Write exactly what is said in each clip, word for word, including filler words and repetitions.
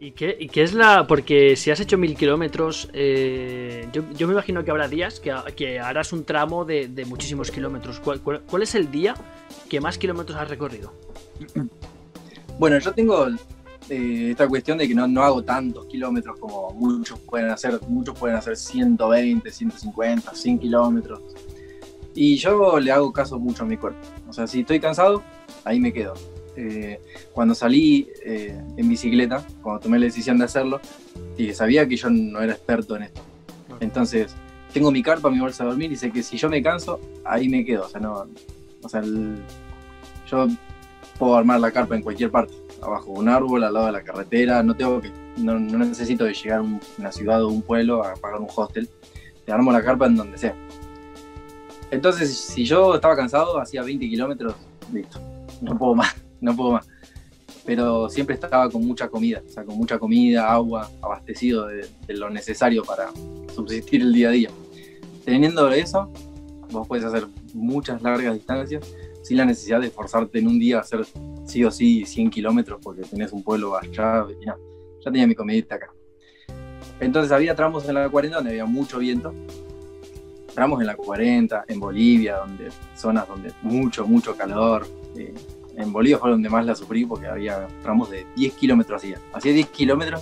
¿Y qué, y qué es la...? Porque si has hecho mil kilómetros, eh, yo, yo me imagino que habrá días que, que harás un tramo de, de muchísimos kilómetros. ¿Cuál, cuál, ¿Cuál es el día que más kilómetros has recorrido? Bueno, yo tengo eh, esta cuestión de que no, no hago tantos kilómetros como muchos pueden hacer. Muchos pueden hacer ciento veinte, ciento cincuenta, cien kilómetros. Y yo le hago caso mucho a mi cuerpo. O sea, si estoy cansado, ahí me quedo. Eh, cuando salí eh, en bicicleta, cuando tomé la decisión de hacerlo, y sabía que yo no era experto en esto. Entonces, tengo mi carpa, mi bolsa de dormir, y sé que si yo me canso, ahí me quedo. O sea, no, o sea el, yo puedo armar la carpa en cualquier parte, abajo de un árbol, al lado de la carretera. No tengo que, no, no necesito de llegar a un, una ciudad o un pueblo a pagar un hostel. Te armo la carpa en donde sea. Entonces, si yo estaba cansado, hacía veinte kilómetros, listo, no puedo más. No puedo más, pero siempre estaba con mucha comida, o sea, con mucha comida, agua, abastecido de, de lo necesario para subsistir el día a día. Teniendo eso, vos podés hacer muchas largas distancias sin la necesidad de esforzarte en un día a hacer sí o sí cien kilómetros porque tenés un pueblo allá y no, ya tenía mi comidita acá. Entonces había tramos en la cuarenta donde había mucho viento, tramos en la cuarenta, en Bolivia, donde zonas donde mucho, mucho calor. eh, En Bolivia fue donde más la sufrí porque había tramos de diez kilómetros hacía. Hacía diez kilómetros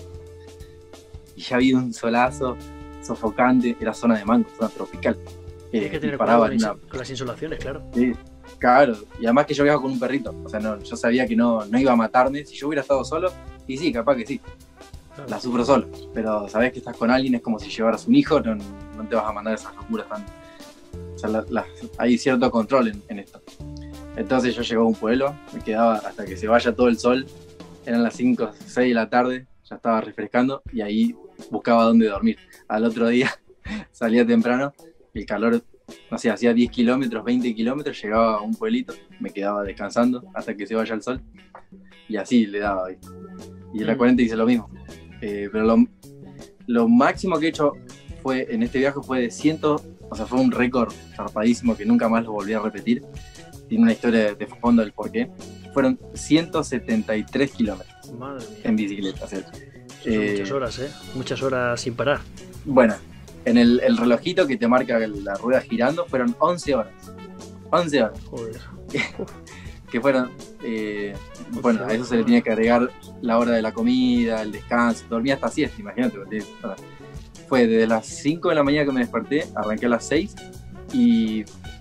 y ya había un solazo sofocante. Era zona de mango, zona tropical. Tienes que Eh, tener paraba cuidado con, una... con las insolaciones, claro. Sí, claro. Y además que yo viajo con un perrito. O sea, no, yo sabía que no, no iba a matarme. Si yo hubiera estado solo, y sí, capaz que sí. Claro. La sufro solo. Pero sabés que estás con alguien, es como si llevaras un hijo, no, no te vas a mandar esas locuras tan... O sea, la, la, hay cierto control en, en esto. Entonces yo llego a un pueblo, me quedaba hasta que se vaya todo el sol, eran las cinco, seis de la tarde, ya estaba refrescando y ahí buscaba dónde dormir. Al otro día salía temprano, el calor, no sé, hacía diez kilómetros, veinte kilómetros, llegaba a un pueblito, me quedaba descansando hasta que se vaya el sol y así le daba. Y en la cuarenta hice lo mismo. Eh, pero lo, lo máximo que he hecho fue, en este viaje fue de cien, o sea, fue un récord zarpadísimo que nunca más lo volví a repetir. Tiene una historia de fondo del porqué. Fueron ciento setenta y tres kilómetros. Madre mía. En bicicleta. O sea, eh, muchas horas, ¿eh? Muchas horas sin parar. Bueno, en el, el relojito que te marca la rueda girando fueron once horas. once horas. Joder. Que fueron... Eh, bueno, a eso se le tiene que agregar la hora de la comida, el descanso. Dormía hasta siesta, imagínate. Fue desde las cinco de la mañana que me desperté, arranqué a las seis y...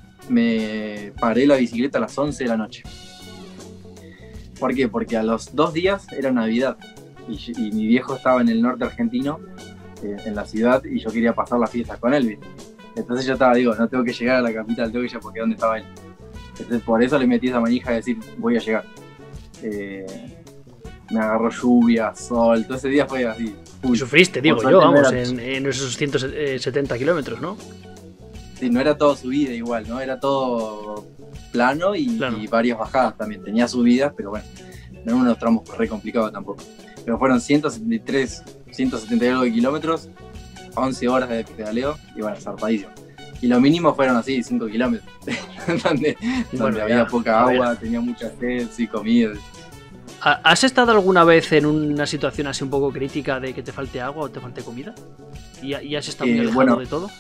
me paré la bicicleta a las once de la noche. ¿Por qué? Porque a los dos días era Navidad y, y mi viejo estaba en el norte argentino, eh, en la ciudad, y yo quería pasar las fiestas con él, ¿viste? Entonces yo estaba, digo, no tengo que llegar a la capital, tengo que ir porque ¿dónde estaba él? Entonces por eso le metí esa manija de decir, voy a llegar. Eh, me agarró lluvia, sol, todo ese día fue así. Uy, sufriste, digo yo, vamos, en, en esos ciento setenta kilómetros, ¿no? Sí, no era todo subida igual, ¿no? Era todo plano y, plano y varias bajadas también. Tenía subidas, pero bueno, no eran unos tramos re complicados tampoco. Pero fueron ciento setenta y tres, ciento setenta y algo de kilómetros, once horas de pedaleo y bueno, zarpadísimo. Y lo mínimo fueron así, cinco kilómetros, donde, bueno, donde ya, había poca agua, tenía mucha sed, sí, comida. ¿Has estado alguna vez en una situación así un poco crítica de que te falte agua o te falte comida? ¿Y, y has estado muy alejado eh, bueno, de todo?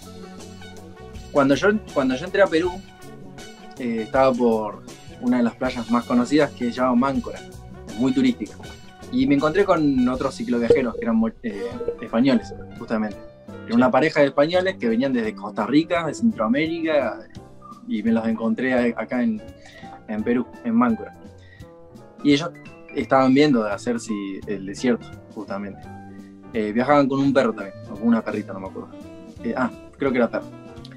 Cuando yo, cuando yo entré a Perú, eh, estaba por una de las playas más conocidas que se llama Máncora, muy turística. Y me encontré con otros cicloviajeros que eran eh, españoles, justamente. Era una pareja de españoles que venían desde Costa Rica, de Centroamérica, y me los encontré acá en, en Perú, en Máncora. Y ellos estaban viendo de hacer si el desierto, justamente. Eh, viajaban con un perro también, o con una perrita, no me acuerdo. Eh, ah, creo que era perro.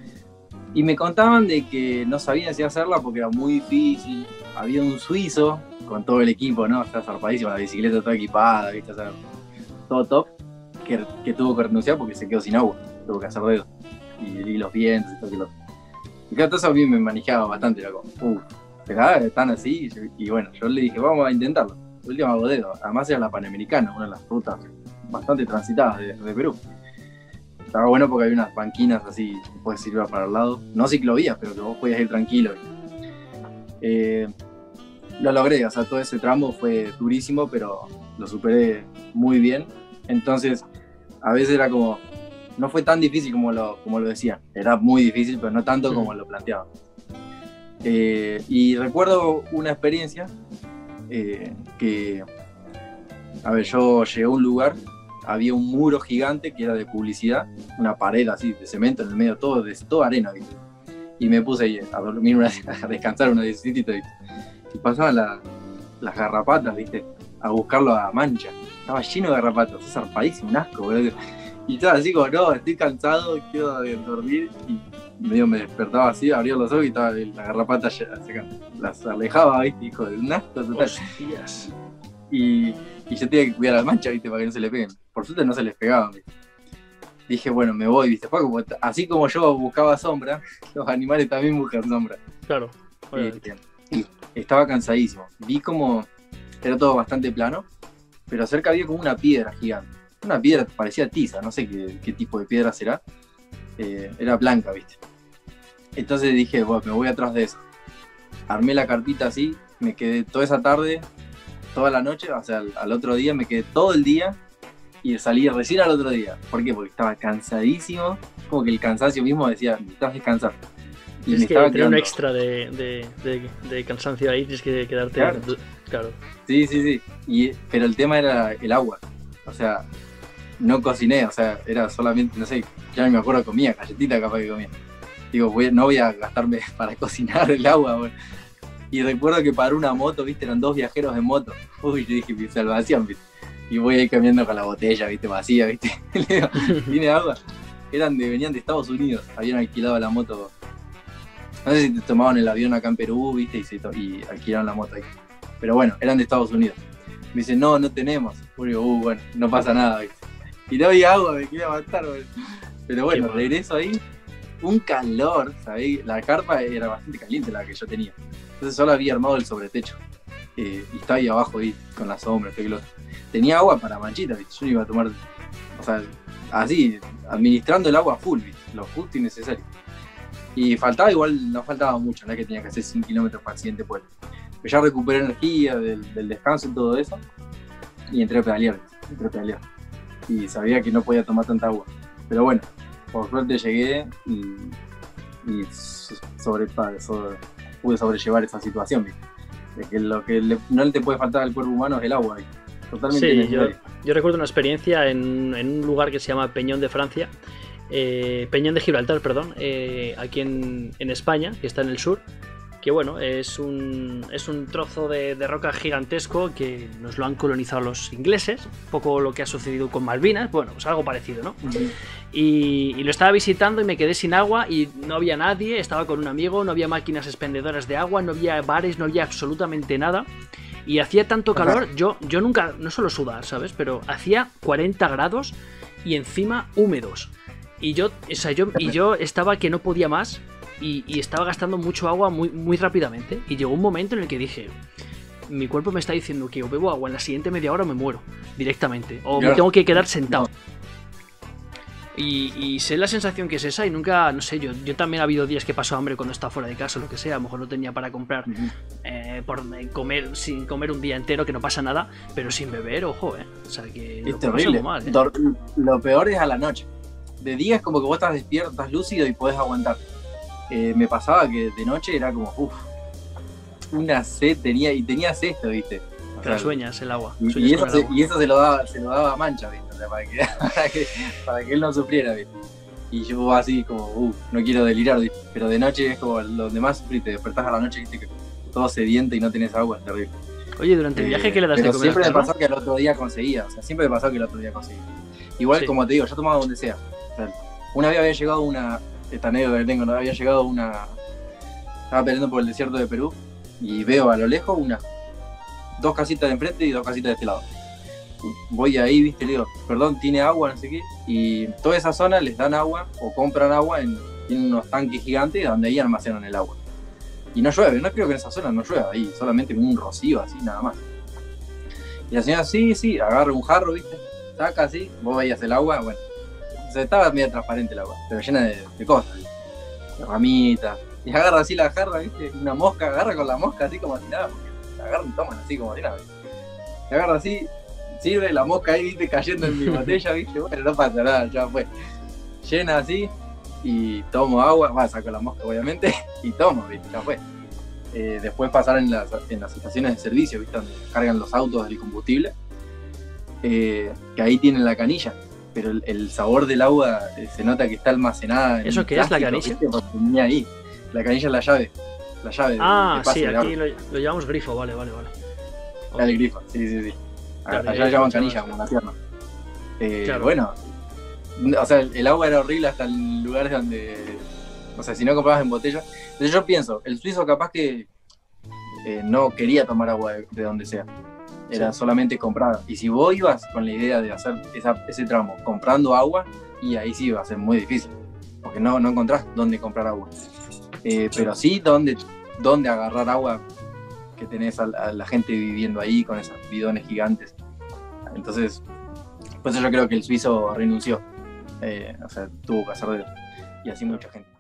Y me contaban de que no sabían si hacerla porque era muy difícil. Había un suizo con todo el equipo, ¿no? Está zarpadísimo, la bicicleta toda equipada, ¿viste? O sea, todo top, que, que tuvo que renunciar porque se quedó sin agua. Tuvo que hacer dedos. Y, y los vientos y todo y lo. Y claro, todo eso a mí me manejaba bastante, era como, uff, están así. Y, y bueno, yo le dije, vamos a intentarlo. El último hago dedo. Además era la Panamericana, una de las rutas bastante transitadas de, de Perú. Estaba bueno porque había unas banquinas así que puedes ir para el lado. No ciclovías, pero que vos podías ir tranquilo. Eh, lo logré, o sea, todo ese tramo fue durísimo, pero lo superé muy bien. Entonces, a veces era como, no fue tan difícil como lo, como lo decían. Era muy difícil, pero no tanto como lo planteaban. Eh, y recuerdo una experiencia eh, que, a ver, yo llegué a un lugar, había un muro gigante que era de publicidad, una pared así de cemento en el medio, todo de toda arena, ¿viste? Y me puse ahí a dormir, una, a descansar una diecitita, ¿viste? Y pasaban la, las garrapatas, ¿viste? A buscarlo a Mancha. Estaba lleno de garrapatas, es zarpadísimo, un asco, boludo. Y estaba así como, no, estoy cansado, quiero dormir. Y medio me despertaba así, abría los ojos y estaba la garrapata ya, las alejaba, ¿viste? Hijo de un asco total. Hostias. Y, y yo tenía que cuidar a la Mancha, ¿viste? Para que no se le peguen. Por suerte no se les pegaban, ¿viste? Dije, bueno, me voy, ¿viste? Fue como, así como yo buscaba sombra, los animales también buscan sombra. Claro. Y, y estaba cansadísimo. Vi como era todo bastante plano, pero cerca había como una piedra gigante. Una piedra parecía tiza, no sé qué, qué tipo de piedra será. Eh, era blanca, ¿viste? Entonces dije, bueno, me voy atrás de eso. Armé la carpita así, me quedé toda esa tarde, toda la noche, o sea, al, al otro día me quedé todo el día y salí recién al otro día. ¿Por qué? Porque estaba cansadísimo, como que el cansancio mismo decía, necesitas descansar. Y tienes que tener un extra de, de, de, de cansancio ahí, tienes que quedarte... Claro. Claro. Sí, sí, sí. Y, pero el tema era el agua. O sea, no cociné, o sea, era solamente, no sé, ya no me acuerdo, comía, galletita capaz que comía. Digo, voy, no voy a gastarme para cocinar el agua, bueno. Y recuerdo que para una moto, viste, eran dos viajeros en moto. Uy, yo dije, mi salvación, viste. Y voy ahí cambiando con la botella, viste, vacía, viste. ¿Tiene agua? Eran de, venían de Estados Unidos, habían alquilado la moto. No sé si te tomaban el avión acá en Perú, viste, y, se to- y alquilaron la moto ahí. Pero bueno, eran de Estados Unidos. Me dicen, no, no tenemos. Yo digo, uh, bueno, no pasa nada, viste. Y no había agua, me quería matar, güey. Pero bueno, regreso ahí, un calor, ¿sabés? La carpa era bastante caliente la que yo tenía. Entonces solo había armado el sobretecho. Eh, y estaba ahí abajo, ahí, con la sombra, este que lo otro. Tenía agua para manchita, ¿viste? Yo iba a tomar, o sea, así, administrando el agua full, ¿viste? Lo justo y necesario. Y faltaba igual, no faltaba mucho, no es que tenía que hacer cien kilómetros para el siguiente pueblo. Pero ya recuperé energía del, del descanso y todo eso. Y entré a pedalear, entré a pedalear. Y sabía que no podía tomar tanta agua. Pero bueno, por suerte llegué y, y sobre, sobre, pude sobrellevar esa situación, ¿viste? De que lo que le, no te puede faltar al cuerpo humano es el agua, ¿viste? Totalmente. Sí, yo, yo recuerdo una experiencia en, en un lugar que se llama Peñón de Francia, eh, Peñón de Gibraltar, perdón, eh, aquí en, en España, que está en el sur, que bueno, es un, es un trozo de, de roca gigantesco que nos lo han colonizado los ingleses, un poco lo que ha sucedido con Malvinas, bueno, pues algo parecido, ¿no? Uh-huh. Y, y lo estaba visitando y me quedé sin agua y no había nadie, estaba con un amigo, no había máquinas expendedoras de agua, no había bares, no había absolutamente nada. Y hacía tanto calor, yo, yo nunca, no suelo sudar, ¿sabes? Pero hacía cuarenta grados y encima húmedos. Y yo, o sea, yo, y yo estaba que no podía más y, y estaba gastando mucho agua muy, muy rápidamente. Y llegó un momento en el que dije, mi cuerpo me está diciendo que o bebo agua en la siguiente media hora o me muero directamente. O me tengo que quedar sentado. Y, y sé la sensación que es esa y nunca, no sé, yo, yo también ha habido días que paso hambre cuando estaba fuera de casa o lo que sea, a lo mejor no tenía para comprar uh-huh. eh, por comer, sin comer un día entero, que no pasa nada, pero sin beber, ojo, eh. O sea que es terrible. Mal, ¿eh? Lo peor es a la noche. De día es como que vos estás despierto, estás lúcido y podés aguantar. Eh, me pasaba que de noche era como, uff, una sed tenía, y tenía esto, ¿viste? O sea, sueñas el agua. Y, y, eso se, agua. y eso se lo daba, se lo daba a Mancha, ¿viste? O sea, para, que, para, que, para que él no sufriera, ¿viste? Y yo así como, uff, no quiero delirar, ¿viste? Pero de noche es como donde más sufrís, te despertás a la noche, ¿viste? Que todo sediento y no tenés agua, es terrible. Oye, durante el viaje, eh, ¿qué le das de comer? Siempre me pasó que al otro día conseguía, o sea, siempre me pasó que el otro día conseguía. Igual, sí. Como te digo, yo tomaba donde sea. O sea, una vez había llegado una, esta anécdota que tengo, ¿no? Había llegado una, estaba peleando por el desierto de Perú y veo a lo lejos una, dos casitas de enfrente y dos casitas de este lado. Voy ahí, viste, le digo, perdón, ¿tiene agua? No sé qué. Y toda esa zona les dan agua o compran agua en, en unos tanques gigantes donde ahí almacenan el agua. Y no llueve, no creo que en esa zona no llueva ahí, solamente un rocío así, nada más. Y la señora, sí, sí, agarra un jarro, viste, saca así, vos veías el agua, bueno. O sea, estaba medio transparente el agua, pero llena de, de cosas, ¿viste? De ramitas. Y agarra así la jarra, viste, una mosca, agarra con la mosca así como si nada, porque la agarran y toman así como si nada, ¿viste? Y agarra así, sirve, la mosca ahí, viste, cayendo en mi botella, viste, bueno, no pasa nada, ya fue. Llena así, y tomo agua, bueno, saco la mosca obviamente, y tomo, viste, ya fue. Eh, después pasar en las, en las estaciones de servicio, viste, donde cargan los autos del combustible, eh, que ahí tienen la canilla, pero el, el sabor del agua eh, se nota que está almacenada. ¿Eso qué es, la canilla? ¿Viste? Porque tenía ahí. La canilla es la llave. La llave ah, de sí, aquí lo, lo llamamos grifo, vale, vale, vale. Okay. El grifo, sí, sí, sí. Claro, allá le llaman canilla, como una pierna. Eh, claro. Bueno, o sea, el, el agua era horrible hasta en lugares donde, o sea, si no comprabas en botella. Entonces yo pienso, el suizo capaz que eh, no quería tomar agua de, de donde sea. Era sí. solamente comprar. Y si vos ibas con la idea de hacer esa, ese tramo comprando agua, y ahí sí iba a ser muy difícil, porque no, no encontrás dónde comprar agua. Eh, pero sí dónde, dónde agarrar agua, que tenés a, a la gente viviendo ahí con esos bidones gigantes. Entonces, por eso yo creo que el suizo renunció. Eh, o sea, tuvo que hacer de... Y así mucha gente.